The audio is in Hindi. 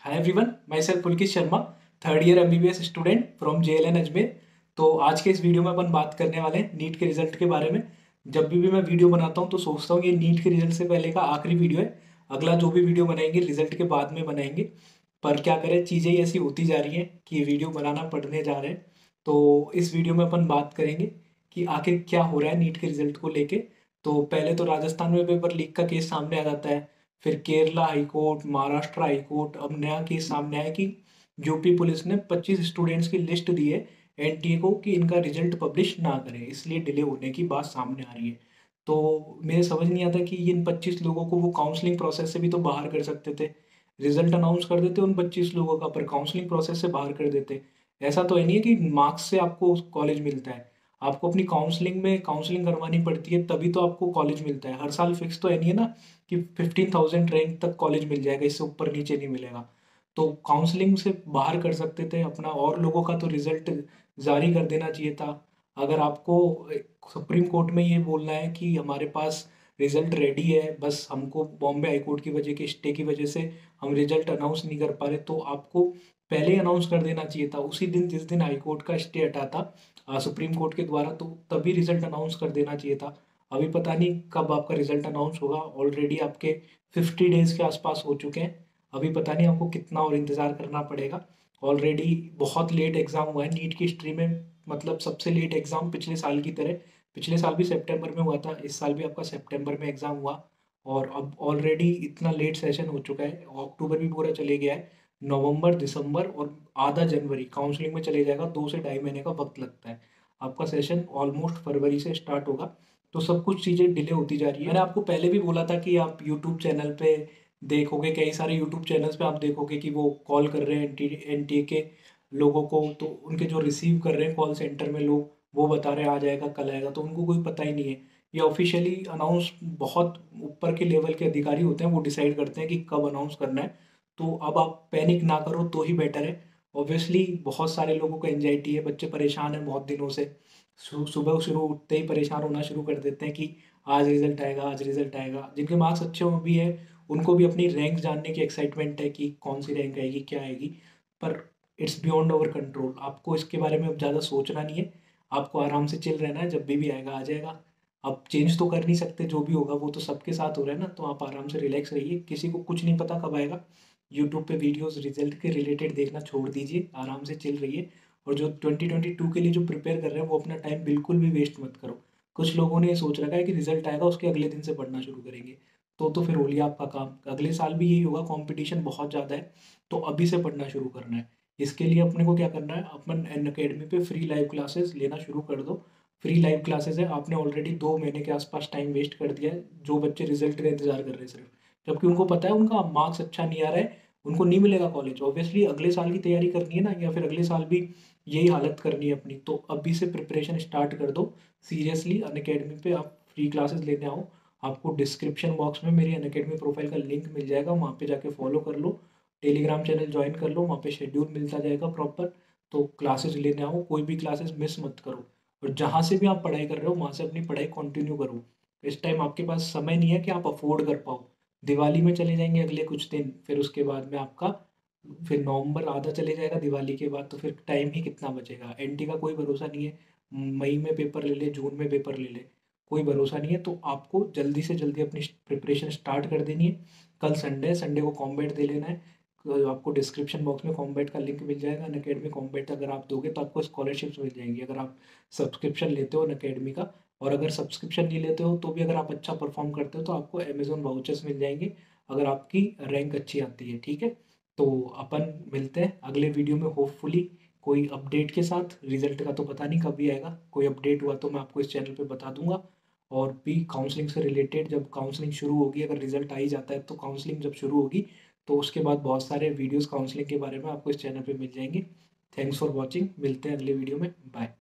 Hi everyone, myself Pulkit Sharma, third year MBBS student from JLN Ajmer. तो आज के इस वीडियो में अपन बात करने वाले हैं नीट के रिजल्ट के बारे में। जब भी मैं वीडियो बनाता हूँ तो सोचता हूँ ये नीट के रिजल्ट से पहले का आखिरी वीडियो है। अगला जो भी वीडियो बनाएंगे रिजल्ट के बाद में बनाएंगे, पर क्या करें, चीज़ें ही ऐसी होती जा रही हैं कि वीडियो बनाना पड़ने जा रहे हैं। तो इस वीडियो में अपन बात करेंगे कि आखिर क्या हो रहा है नीट के रिजल्ट को लेके। तो पहले तो राजस्थान में पेपर लीक का केस सामने आ जाता है, फिर Kerala high court, Maharashtra high court, अब नया केस सामने आया कि यूपी पुलिस ने 25 स्टूडेंट्स की लिस्ट दी है एनटीए को कि इनका रिजल्ट पब्लिश ना करें, इसलिए डिले होने की बात सामने आ रही है। तो मेरे समझ नहीं आता कि इन 25 लोगों को वो काउंसलिंग प्रोसेस से भी तो बाहर कर सकते थे। रिजल्ट अनाउंस कर देते उन 25 लोगों का, पर काउंसलिंग प्रोसेस से बाहर कर देते। ऐसा तो है नहीं है कि मार्क्स से आपको कॉलेज मिलता है, आपको अपनी काउंसलिंग में काउंसलिंग करवानी पड़ती है, तभी तो आपको कॉलेज मिलता है। हर साल फिक्स तो है नहीं है ना कि 15,000 रैंक तक कॉलेज मिल जाएगा, इससे ऊपर नीचे नहीं मिलेगा। तो काउंसलिंग से बाहर कर सकते थे अपना, और लोगों का तो रिजल्ट जारी कर देना चाहिए था। अगर आपको सुप्रीम कोर्ट में ये बोलना है कि हमारे पास रिजल्ट रेडी है, बस हमको बॉम्बे हाई कोर्ट की वजह के स्टे की वजह से हम रिजल्ट अनाउंस नहीं कर पा रहे, तो आपको पहले ही अनाउंस कर देना चाहिए था, उसी दिन जिस दिन हाई कोर्ट का स्टे हटा था सुप्रीम कोर्ट के द्वारा, तो तभी रिजल्ट अनाउंस कर देना चाहिए था। अभी पता नहीं कब आपका रिजल्ट अनाउंस होगा, ऑलरेडी आपके 50 डेज के आसपास हो चुके हैं। अभी पता नहीं आपको कितना और इंतज़ार करना पड़ेगा। ऑलरेडी बहुत लेट एग्ज़ाम हुआ है नीट की हिस्ट्री में, मतलब सबसे लेट एग्ज़ाम पिछले साल की तरह। पिछले साल भी सितंबर में हुआ था, इस साल भी आपका सितंबर में एग्ज़ाम हुआ, और अब ऑलरेडी इतना लेट सेशन हो चुका है। अक्टूबर भी पूरा चले गया है, नवंबर, दिसंबर और आधा जनवरी काउंसलिंग में चले जाएगा। 2 से ढाई महीने का वक्त लगता है। आपका सेशन ऑलमोस्ट फरवरी से स्टार्ट होगा। तो सब कुछ चीज़ें डिले होती जा रही है। मैंने आपको पहले भी बोला था कि आप यूट्यूब चैनल पे देखोगे, कई सारे यूट्यूब चैनल्स पे आप देखोगे कि वो कॉल कर रहे हैं एनटीए के लोगों को, तो उनके जो रिसीव कर रहे हैं कॉल सेंटर में लोग, वो बता रहे हैं आ जाएगा, कल आएगा, तो उनको कोई पता ही नहीं है। ये ऑफिशियली अनाउंस बहुत ऊपर के लेवल के अधिकारी होते हैं, वो डिसाइड करते हैं कि कब अनाउंस करना है। तो अब आप पैनिक ना करो तो ही बेटर है। ऑब्वियसली बहुत सारे लोगों को एंजाइटी है, बच्चे परेशान हैं बहुत दिनों से। सुबह शुरू उठते ही परेशान होना शुरू कर देते हैं कि आज रिजल्ट आएगा, आज रिजल्ट आएगा। जिनके मार्क्स अच्छे हो भी है, उनको भी अपनी रैंक जानने की एक्साइटमेंट है कि कौन सी रैंक आएगी, क्या आएगी। पर इट्स बियॉन्ड आवर कंट्रोल, आपको इसके बारे में अब ज़्यादा सोचना नहीं है। आपको आराम से चिल रहना है, जब भी आएगा आ जाएगा। अब चेंज तो कर नहीं सकते, जो भी होगा वो तो सबके साथ हो रहा है ना, तो आप आराम से रिलैक्स रहिए। किसी को कुछ नहीं पता कब आएगा। यूट्यूब पे वीडियोस रिजल्ट के रिलेटेड देखना छोड़ दीजिए, आराम से चिल रहिए। और जो 2022 के लिए जो प्रिपेयर कर रहे हैं वो अपना टाइम बिल्कुल भी वेस्ट मत करो। कुछ लोगों ने ये सोच रखा है कि रिजल्ट आएगा उसके अगले दिन से पढ़ना शुरू करेंगे, तो फिर हो लिया आपका काम। अगले साल भी यही होगा, कंपटीशन बहुत ज़्यादा है, तो अभी से पढ़ना शुरू करना है। इसके लिए अपने को क्या करना है, अपन अनअकैडमी पे फ्री लाइव क्लासेस लेना शुरू कर दो। फ्री लाइव क्लासेस है, आपने ऑलरेडी 2 महीने के आसपास टाइम वेस्ट कर दिया है, जो बच्चे रिजल्ट का इंतजार कर रहे हैं सिर्फ, जबकि उनको पता है उनका मार्क्स अच्छा नहीं आ रहा है, उनको नहीं मिलेगा कॉलेज। ऑब्वियसली अगले साल की तैयारी करनी है ना, या फिर अगले साल भी यही हालत करनी है अपनी, तो अभी से प्रिपरेशन स्टार्ट कर दो सीरियसली। अनअकैडमी पे आप फ्री क्लासेस लेने आओ, आपको डिस्क्रिप्शन बॉक्स में मेरी अनअकैडमी प्रोफाइल का लिंक मिल जाएगा, वहाँ पे जाके फॉलो कर लो। टेलीग्राम चैनल ज्वाइन कर लो, वहाँ पे शेड्यूल मिलता जाएगा प्रॉपर। तो क्लासेस लेने आओ, कोई भी क्लासेस मिस मत करो। और जहाँ से भी आप पढ़ाई कर रहे हो वहाँ से अपनी पढ़ाई कंटिन्यू करो। इस टाइम आपके पास समय नहीं है कि आप अफोर्ड कर पाओ। दिवाली में चले जाएंगे अगले कुछ दिन, फिर उसके बाद में आपका फिर नवंबर आधा चले जाएगा दिवाली के बाद, तो फिर टाइम ही कितना बचेगा। एनटी का कोई भरोसा नहीं है, मई में पेपर ले ले, जून में पेपर ले ले, कोई भरोसा नहीं है। तो आपको जल्दी से जल्दी अपनी प्रिपरेशन स्टार्ट कर देनी है। कल संडे है, संडे को कॉम्बैट दे लेना है। तो आपको डिस्क्रिप्शन बॉक्स में कॉम्बैट का लिंक मिल जाएगा। अनअकैडमी कॉम्बैट अगर आप दोगे तो आपको स्कॉलरशिप्स मिल जाएंगी, अगर आप सब्सक्रिप्शन लेते हो अनअकैडमी का। और अगर सब्सक्रिप्शन नहीं लेते हो तो भी अगर आप अच्छा परफॉर्म करते हो तो आपको अमेजोन वाउचर्स मिल जाएंगे, अगर आपकी रैंक अच्छी आती है। ठीक है, तो अपन मिलते हैं अगले वीडियो में होपफुली कोई अपडेट के साथ। रिजल्ट का तो पता नहीं कब भी आएगा, कोई अपडेट हुआ तो मैं आपको इस चैनल पे बता दूंगा। और भी काउंसलिंग से रिलेटेड जब काउंसलिंग शुरू होगी, अगर रिजल्ट आ ही जाता है तो काउंसलिंग जब शुरू होगी तो उसके बाद बहुत सारे वीडियोस काउंसलिंग के बारे में आपको इस चैनल पे मिल जाएंगे। थैंक्स फॉर वॉचिंग, मिलते हैं अगले वीडियो में, बाय।